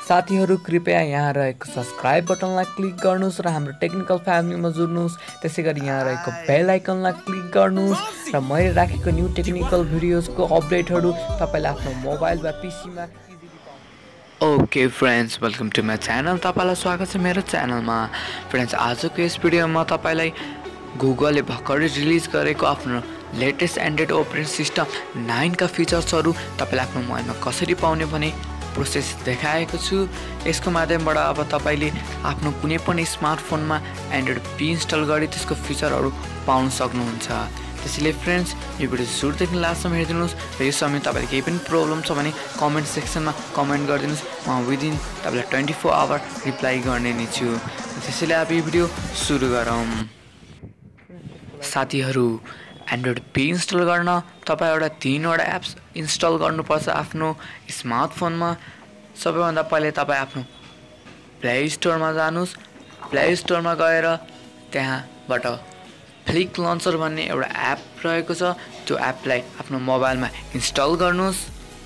साथीहरू कृपया यहाँ रहेको सब्स्क्राइब बटनलाई क्लिक गर्नुस् र हाम्रो टेक्निकल फ्यामिलीमा जुर्नुस्। त्यसैगरी यहाँ रहेको बेल आइकनलाई क्लिक गर्नुस् र मैले राखेको न्यू टेक्निकल भिडियोजको अपडेटहरू तपाईले आफ्नो मोबाइल वा पीसीमा इजिली पाउनुहुन्छ। Okay friends, welcome to my channel. तपाईलाई स्वागत छ मेरो च्यानलमा। फ्रेन्ड्स, आजको यस भिडियोमा तपाईलाई गुगलले भर्खरै रिलिज गरेको आफ्नो लेटेस्ट एन्ड्रोइड अपरेटिङ सिस्टम 9 का फिचर्सहरू तपाईले आफ्नो मोबाइलमा कसरी पाउने भने प्रोसेस देखाएको छु। यसको माध्यमबाट अब तपाईले आफ्नो कुनै पनि स्मार्टफोनमा एन्ड्रोइड पी इन्स्टल गरी त्यसको फिचरहरू पाउन सक्नुहुन्छ। त्यसैले फ्रेन्ड्स, यो भिडियो सुरुदेखि लास्टसम्म हेरिदिनुहोस् र यो समय तपाईले केही पनि प्रब्लम छ भने कमेन्ट सेक्सनमा कमेन्ट गरिदिनुहोस्। म विदिन तपाईलाई 24 आवर रिप्लाई गर्ने नै छु। त्यसैले अब यो भिडियो सुरु गरौँ। साथीहरू, एन्ड्रोइड पी इन्स्टल गर्न तपाईँ एउटा 3वटा एप्स इन्स्टल गर्नुपर्छ आफ्नो स्मार्टफोनमा। सबैभन्दा पहिले तपाईँ आफ्नो प्ले स्टोरमा जानुहोस्। प्ले स्टोरमा गएर त्यहाँबाट फ्लिक लन्चर भन्ने एउटा एप रहेको छ, त्यो एपलाई आफ्नो मोबाइलमा इन्स्टल गर्नुहोस्।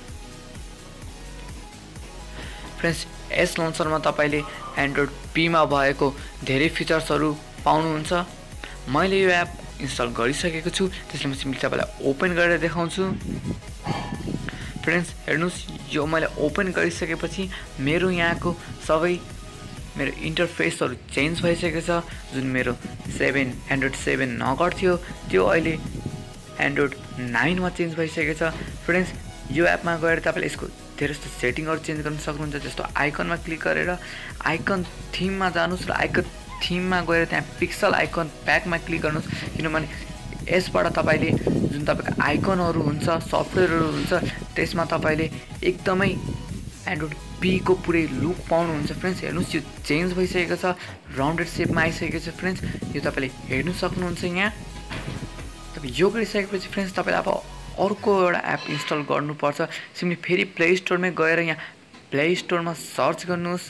फ्रेन्ड्स, यस लन्चरमा तपाईँले एन्ड्रोइड पीमा भएको धेरै फिचर्सहरू पाउनुहुन्छ। मैले यो एप इन्स्टल गरिसकेको छु, त्यसले म सिम्पली तपाईलाई ओपन गरेर देखाउँछु। फ्रेन्ड्स, हेर्नुहोस्, यो मैले ओपन गरिसकेपछि मेरो यहाँको सबै मेरो इन्टरफेसहरू चेन्ज भइसकेको छ। जुन मेरो एन्ड्रोइड 7 नगड थियो त्यो अहिले एन्ड्रोइड 9 मा चेन्ज भइसकेको छ। फ्रेन्ड्स, यो एपमा गएर तपाईँले यसको धेरै जस्तो सेटिङहरू चेन्ज गर्न सक्नुहुन्छ। जस्तो आइकनमा क्लिक गरेर आइकन थिममा जानुहोस् र आइकन थिममा गएर त्यहाँ पिक्सल आइकन प्याकमा क्लिक गर्नुहोस्। किनभने यसबाट तपाईँले जुन तपाईँको आइकनहरू हुन्छ, सफ्टवेयरहरू हुन्छ, त्यसमा तपाईँले एकदमै एन्ड्रोइड पीको पुरै लुक पाउनुहुन्छ। फ्रेन्ड्स, हेर्नुहोस्, यो चेन्ज भइसकेको छ, राउन्डेड सेपमा आइसकेको छ। फ्रेन्ड्स, यो तपाईँले हेर्नु सक्नुहुन्छ। यहाँ तपाईँ यो गरिसकेपछि फ्रेन्ड्स, तपाईँले अब अर्को एउटा एप इन्स्टल गर्नुपर्छ। सिम्पली फेरि प्ले स्टोरमै गएर यहाँ प्ले स्टोरमा सर्च गर्नुहोस्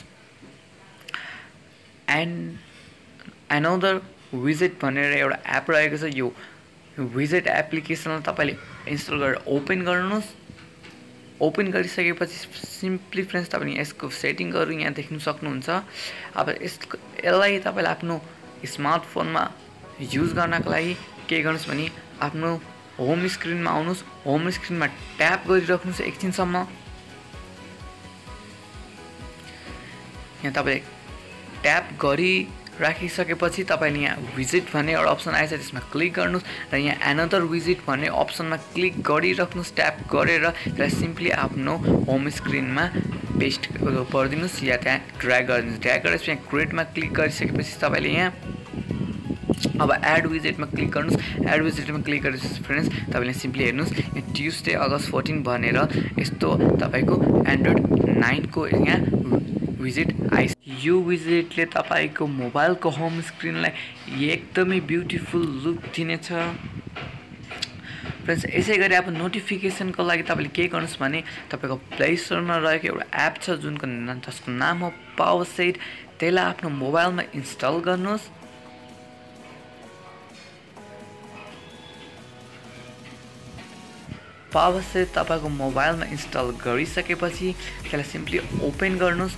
एनदर विजेट भनेर एउटा एप रहेको छ। यो विजेट एप्लिकेसनलाई तपाईँले इन्स्टल गरेर ओपन गर्नुहोस्। ओपन गरिसकेपछि सिम्पली फ्रेन्ड्स, तपाईँले यसको सेटिङहरू यहाँ देख्न सक्नुहुन्छ। अब यसलाई तपाईँले आफ्नो स्मार्टफोनमा युज गर्नको लागि के गर्नुहोस् भने आफ्नो होम स्क्रिनमा आउनुहोस्। होम स्क्रिनमा ट्याप गरिराख्नुहोस् एकछिनसम्म। यहाँ तपाईँले ट्याप राखिसकेपछि तपाईँले यहाँ विजिट भन्ने एउटा अप्सन आएछ, त्यसमा क्लिक गर्नुहोस् र यहाँ एनदर विजिट भन्ने अप्सनमा क्लिक गरिराख्नुहोस् ट्याप गरेर। त्यसलाई सिम्पली आफ्नो होम स्क्रिनमा पेस्ट गरिदिनुहोस् या त्यहाँ ड्र्याग गरिदिनुहोस्। ड्र्याग गरेपछि यहाँ क्रिएटमा क्लिक गरिसकेपछि तपाईँले यहाँ अब एड विजेटमा क्लिक गर्नुहोस्। एड विजेटमा क्लिक गरेपछि फ्रेन्ड्स, तपाईँले सिम्पली हेर्नुहोस्, यहाँ ट्युसडे अगस्त 14 भनेर यस्तो तपाईँको एन्ड्रोइड 9 को यहाँ विजिट आइस। यो विजिटले तपाईँको मोबाइलको होम स्क्रिनलाई एकदमै ब्युटिफुल लुक दिनेछ। फ्रेन्ड्स, यसै गरी अब नोटिफिकेसनको लागि तपाईँले के गर्नुहोस् भने तपाईँको प्ले स्टोरमा रहेको एउटा एप छ जसको नाम हो पावरसेट। त्यसलाई आफ्नो मोबाइलमा इन्स्टल गर्नुहोस्। पावरसेट तपाईँको मोबाइलमा इन्स्टल गरिसकेपछि त्यसलाई सिम्पली ओपन गर्नुहोस्।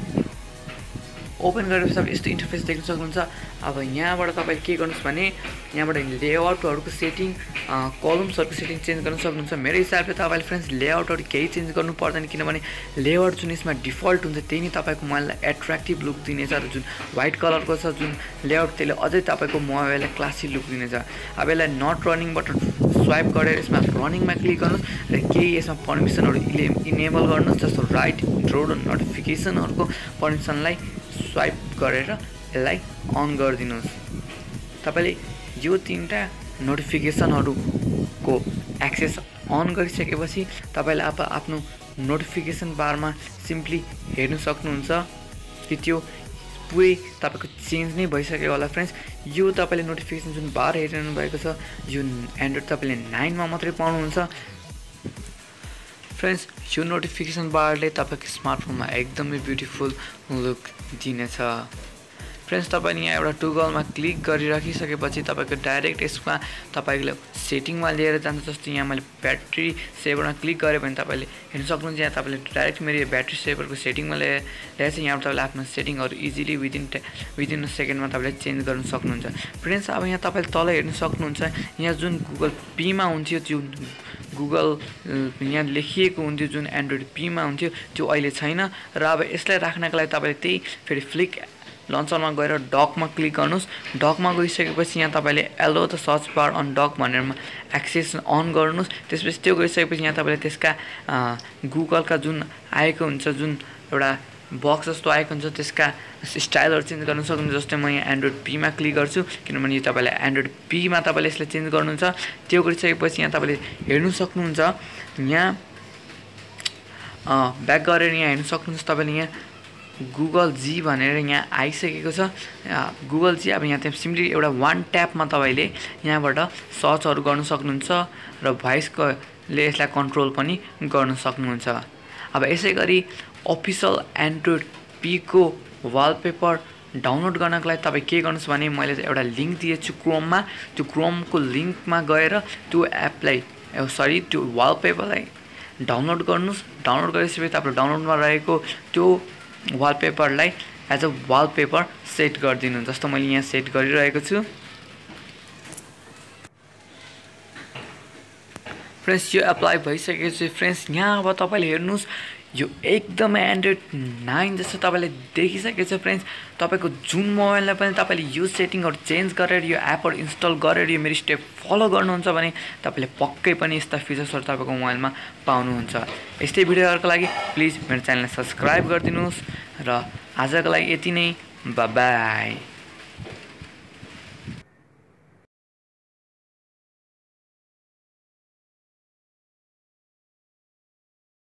ओपन गरेपछि तपाईँ यस्तो इन्टरफेस देख्न सक्नुहुन्छ। अब यहाँबाट तपाईँ के गर्नुहोस् भने यहाँबाट लेआउटहरूको सेटिङ, कलम्सहरूको सेटिङ चेन्ज गर्न सक्नुहुन्छ। मेरो हिसाबले तपाईँले फ्रेन्ड्स लेआउटहरू केही चेन्ज गर्नु पर्दैन, किनभने लेआउट जुन यसमा डिफल्ट हुन्छ त्यही नै तपाईँको मोबाइललाई एट्र्याक्टिभ लुक दिनेछ र जुन व्हाइट कलरको छ जुन लेआउट त्यसले अझै तपाईँको मोबाइललाई क्लासी लुक दिनेछ। अब यसलाई नट रनिङबाट स्वाइप गरेर यसमा रनिङमा क्लिक गर्नुहोस् र केही यसमा पर्मिसनहरू इनेबल गर्नुहोस्। जस्तो राइट इन्ट्रोड नोटिफिकेसनहरूको पर्मिसनलाई स्वाइप गरेर यसलाई अन गरिदिनुहोस्। तपाईँले यो 3टा नोटिफिकेसनहरूको एक्सेस अन गरिसकेपछि तपाईँले अब आफ्नो नोटिफिकेसन बारमा सिम्पली हेर्नु सक्नुहुन्छ कि त्यो पुरै तपाईँको चेन्ज नै भइसक्यो होला। फ्रेन्ड्स, यो तपाईँले नोटिफिकेसन जुन बार हेरिरहनु भएको छ यो एन्ड्रोइड तपाईँले 9 मा मात्रै पाउनुहुन्छ। फ्रेन्ड्स, यो नोटिफिकेसन बारले तपाईँको स्मार्टफोनमा एकदमै ब्युटिफुल लुक दिनेछ। फ्रेन्ड्स तपाईले यहाँ एउटा टुगलमा क्लिक गरिराखिसकेपछि तपाईको डाइरेक्ट यसमा तपाईले सेटिङमा लिएर जान्छ। जस्तो यहाँ मैले ब्याट्री सेभरमा क्लिक गरे भने तपाईले हेर्न सक्नुहुन्छ यहाँ तपाईले डाइरेक्ट मेरो ब्याट्री सेभरको सेटिङमा ल्याएर यहाँ तपाईले आफ्नो सेटिङहरु इजिली विदिन अ सेकेन्डमा तपाईले चेन्ज गर्न सक्नुहुन्छ। फ्रेन्ड्स अब यहाँ तपाईले तल हेर्न सक्नुहुन्छ यहाँ जुन गुगल पी मा हुन्थ्यो जुन गुगल यहाँ लेखिएको हुन्थ्यो जुन एन्ड्रोइड पी मा हुन्थ्यो त्यो अहिले छैन र अब यसलाई राख्नका लागि तपाईले त्यही फेरि फ्लिक लन्चरमा गएर डकमा क्लिक गर्नुस्। डकमा गइसकेपछि यहाँ तपाईले allow the search bar on dock भनेर एक्सेस अन गर्नुस्। त्यसपछि त्यो गरिसकेपछि यहाँ तपाईले त्यसका गुगलका जुन आएको हुन्छ जुन एउटा बक्स जस्तो आएको हुन्छ त्यसका स्टाइलहरु चेन्ज गर्न सक्नुहुन्छ। जस्तै म यहाँ एन्ड्रोइड पी मा क्लिक गर्छु किनभने यो तपाईले एन्ड्रोइड पी मा तपाईले यसलाई चेन्ज गर्नुहुन्छ। त्यो गरिसकेपछि यहाँ तपाईले हेर्न सक्नुहुन्छ यहाँ ब्याक गरेर यहाँ हेर्न सक्नुहुन्छ तपाईले यहाँ गुगल जी भनेर यहाँ आइसकेको छ। गुगल जी अब यहाँ चाहिँ सिम्पली एउटा वान ट्यापमा तपाईले यहाँबाट सर्चहरु गर्न सक्नुहुन्छ र भोइसले यसलाई कन्ट्रोल पनि गर्न सक्नुहुन्छ। अब यसैगरी अफिसियल एन्ड्रोइड पी को वालपेपर डाउनलोड गर्नको लागि तपाई के गर्नुस् भने मैले एउटा लिंक दिएको छु क्रोममा। त्यो क्रोमको लिंकमा गएर त्यो एपलाई त्यो वालपेपरलाई डाउनलोड गर्नुस्। डाउनलोड गरेपछि तपाईले डाउनलोडमा रहेको त्यो वालपेपरलाई एज अ वालपेपर सेट गरिदिनु। जस्तो मैले यहाँ सेट गरिरहेको छु। फ्रेन्ड्स यो एप्लाई भइसकेपछि फ्रेन्ड्स यहाँ अब तपाईले हेर्नुस् यो एकदमै एन्ड्रोइड 9 जस्तो तपाईले देखिसकेको छ। फ्रेन्ड्स तपाईको जुन मोबाइलमा पनि तपाईले यो सेटिङहरु चेन्ज गरेर यो एपहरु इन्स्टल गरेर यो मेरो स्टेप फलो गर्नुहुन्छ भने तपाईले पक्कै पनि यस्ता फिचर्सहरु तपाईको मोबाइलमा पाउनुहुन्छ। यस्तै भिडियोहरुको लागि प्लिज मेरो च्यानललाई सब्स्क्राइब गरिदिनुस् र आजको लागि यति नै। Bye by.